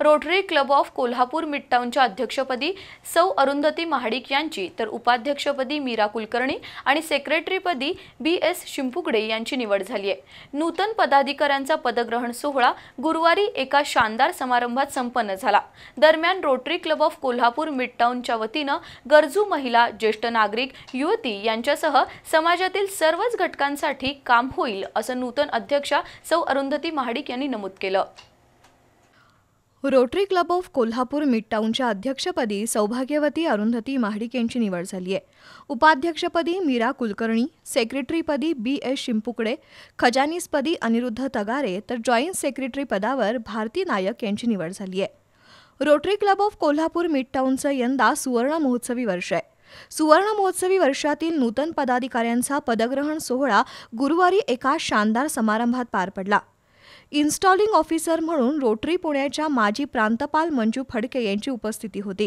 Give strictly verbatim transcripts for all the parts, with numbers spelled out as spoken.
Rotary club of Kolhapur मिडटाऊनच्या अध्यक्षपदी सौ अरुंधती महाडिक यांची तर उपाध्यक्षपदी मीरा कुलकर्णी आणि सेक्रेटरीपदी बी एस शिंपुगडे यांची निवड झाली आहे। नूतन पदाधिकाऱ्यांचा पदग्रहण सोहळा गुरुवारी एका शानदार समारंभात संपन्न झाला। दरम्यान रोटरी क्लब ऑफ कोल्हापूर मिडटाऊनच्या वतीने गरजू महिला, ज्येष्ठ नागरिक, युवती यांच्यासह समाजातील सर्वच घटकांसाठी काम होईल असं नूतन अध्यक्षा सौ अरुंधती महाडिक यांनी नमूद केलं। रोटरी क्लब ऑफ कोल्हापूर मिडटाऊनच्या अध्यक्षपदी सौभाग्यवती अरुंधती महाडिक यांची निवड झाली आहे। उपाध्यक्षपदी मीरा कुलकर्णी, सेक्रेटरीपदी बी एस शिंपुगडे, खजानीसपदी अनिरुद्ध तगारे तर जॉईंट सेक्रेटरी पदावर भारती नायक यांची निवड झाली आहे। रोटरी क्लब ऑफ कोल्हापूर मिडटाऊनचं यंदा सुवर्ण महोत्सवी वर्ष आहे। सुवर्ण महोत्सवी वर्षातील नूतन पदाधिकाऱ्यांचा पदग्रहण सोहळा गुरुवारी एका शानदार समारंभात पार पडला। इन्स्टॉलिंग ऑफिसर म्हणून रोटरी पुण्याच्या माजी प्रांतपाल मंजू फडके यांची उपस्थिती होती।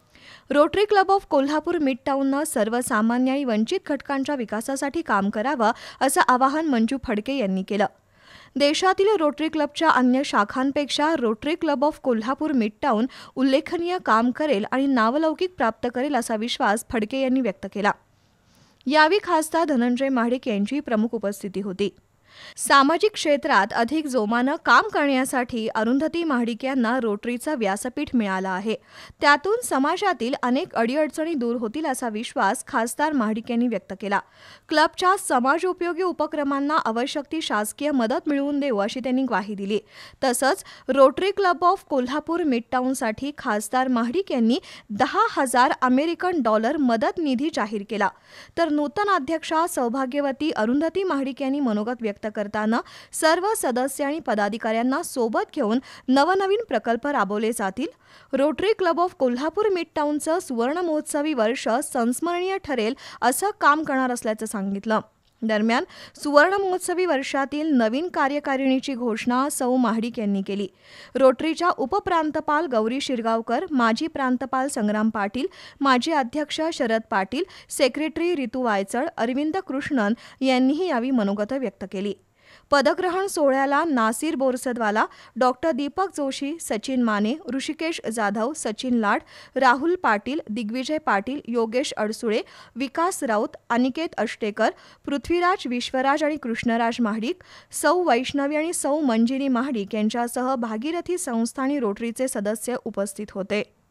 रोटरी क्लब ऑफ कोल्हापूर मिडटाऊननं सर्वसामान्य आणि वंचित घटकांच्या विकासासाठी काम करावं असं आवाहन मंजू फडके यांनी केलं। देशातील रोटरी क्लबच्या अन्य शाखांपेक्षा Rotary club of Kolhapur midtown उल्लेखनीय काम करेल आणि नावलौकिक प्राप्त करेल असा विश्वास फडके यांनी व्यक्त केला। यावेळी खासदार धनंजय महाडिक यांची प्रमुख उपस्थिती होती। सामाजिक क्षेत्रात अधिक जोमानं काम करण्यासाठी अरुंधती महाडिक यांना रोटरीचं व्यासपीठ मिळालं आहे। त्यातून समाजातील अनेक अडीअडचणी दूर होतील असा विश्वास खासदार महाडिक यांनी व्यक्त केला। क्लबच्या समाजोपयोगी उपक्रमांना आवश्यक ती शासकीय मदत मिळवून देऊ अशी त्यांनी ग्वाही दिली। तसंच रोटरी क्लब ऑफ कोल्हापूर मिडटाऊनसाठी खासदार महाडिक यांनी दहा हजार अमेरिकन डॉलर मदत निधी जाहीर केला। तर नूतन अध्यक्षा सौभाग्यवती अरुंधती महाडिक यांनी मनोगत व्यक्त करताना सर्व सदस्य आणि पदाधिकाऱ्यांना सोबत घेऊन नवनवीन प्रकल्प राबवले जातील। रोटरी क्लब ऑफ कोल्हापूर मिडटाऊनचं सुवर्ण महोत्सवी वर्ष संस्मरणीय ठरेल असं काम करणार असल्याचं सांगितलं। दरम्यान सुवर्ण महोत्सवी वर्षातील नवीन कार्यकारिणीची घोषणा सौ महाडिक यांनी केली। रोटरीच्या उपप्रांतपाल गौरी शिरगावकर, माजी प्रांतपाल संग्राम पाटील, माजी अध्यक्ष शरद पाटील, सेक्रेटरी रितू वायचळ, अरविंद कृष्णन यांनीही यावेळी मनोगत व्यक्त केली। पदग्रहण सोहळ्याला नासिर बोरसदवाला, डॉक्टर दीपक जोशी, सचिन माने, ऋषिकेश जाधव, सचिन लाड, राहुल पाटील, दिग्विजय पाटील, योगेश अडसुळे, विकास राऊत, अनिकेत अष्टेकर, पृथ्वीराज विश्वराज आणि कृष्णराज महाडिक, सौ वैष्णवी आणि सौ मंजिरी महाडिक यांच्यासह भागीरथी संस्था आणि रोटरीचे सदस्य उपस्थित होते।